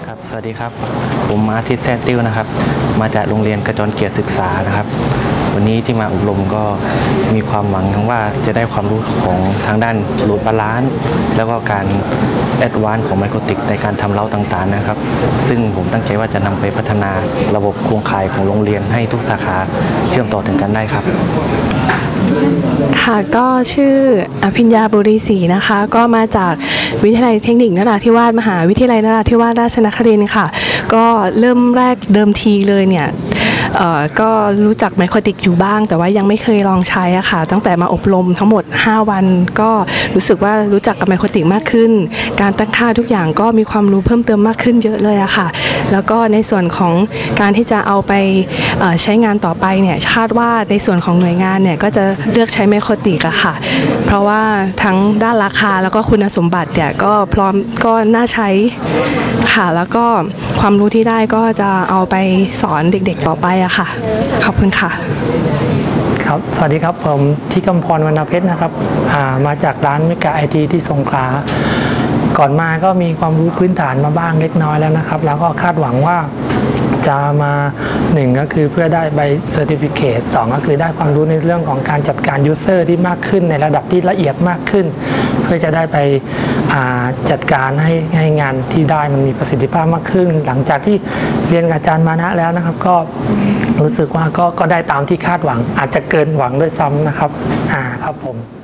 ครับสวัสดีครับผมอาทิตย์แซ่ติ้วนะครับมาจากโรงเรียนกระจรเกียรติศึกษานะครับวันนี้ที่มาอบรมก็มีความหวังทั้งว่าจะได้ความรู้ของทางด้านโหลดบาลานซ์แล้วก็การแอดวานซ์ของไมโครติกในการทำเล้าต่างๆนะครับซึ่งผมตั้งใจว่าจะนำไปพัฒนาระบบโครงข่ายของโรงเรียนให้ทุกสาขาเชื่อมต่อถึงกันได้ครับค่ะก็ชื่ออภิญญาบุรีศรีนะคะก็มาจากวิทยาลัยเทคนิคนราธิวาสมหาวิทยาลัยนราธิวาสราชนครินทร์ค่ะก็เริ่มแรกเดิมทีเลยเนี่ยก็รู้จักไมโครติกอยู่บ้างแต่ว่ายังไม่เคยลองใช้อะค่ะตั้งแต่มาอบรมทั้งหมด5วันก็รู้สึกว่ารู้จักกับไมโครติกมากขึ้นการตั้งค่าทุกอย่างก็มีความรู้เพิ่มเติมมากขึ้นเยอะเลยอะค่ะแล้วก็ในส่วนของการที่จะเอาไปใช้งานต่อไปเนี่ยคาดว่าในส่วนของหน่วยงานเนี่ยก็จะเลือกใช้ไมโครติกอะค่ะเพราะว่าทั้งด้านราคาแล้วก็คุณสมบัติเนี่ยก็พร้อมก็น่าใช้ค่ะแล้วก็ความรู้ที่ได้ก็จะเอาไปสอนเด็กๆต่อไปอะค่ะขอบคุณค่ะครับสวัสดีครับผมที่กำพรวรรณเพชรนะครับมาจากร้านเมกะไอทีที่สงขลาก่อนมาก็มีความรู้พื้นฐานมาบ้างเล็กน้อยแล้วนะครับแล้วก็คาดหวังว่าจะมา1ก็คือเพื่อได้ใบเซอร์ติฟิเคต2ก็คือได้ความรู้ในเรื่องของการจัดการยูเซอร์ที่มากขึ้นในระดับที่ละเอียดมากขึ้นเพื่อจะได้ไปจัดการให้งานที่ได้มันมีประสิทธิภาพมากขึ้นหลังจากที่เรียนกับอาจารย์มานะแล้วนะครับก็รู้สึกว่าก็ได้ตามที่คาดหวังอาจจะเกินหวังด้วยซ้ำนะครับครับผม